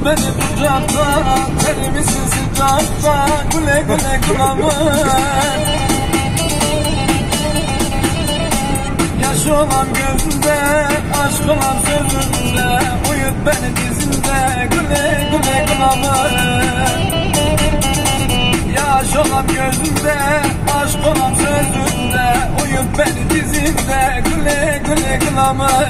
beni kucakta, terimisin sıcakta, güle güle kılamın. Yaş olan gözünde, aşk olan sözünde, uyut beni dizinde, güle güle kılamın. Yaş olan gözünde, aşk olan sözünde, uyut beni dizinde, güle güle kılamın.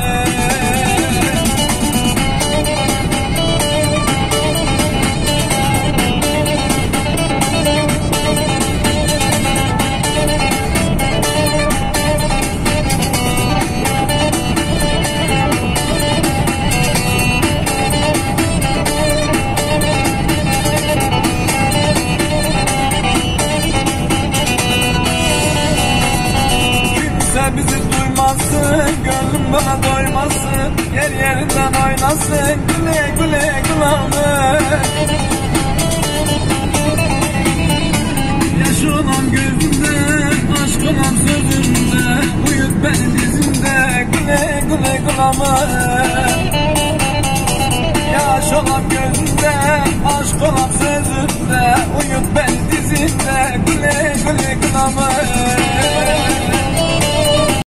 Bizi duymasın, gönlüm bana doymasın, yer yerinden oynasın, güle güle kılamın. Yaş olan gözünde, aşk olan sözünde, uyut beni dizinde, güle güle kılamın. Yaş olan gözünde, aşk olan sözünde, uyut beni dizinde, güle güle kılamın.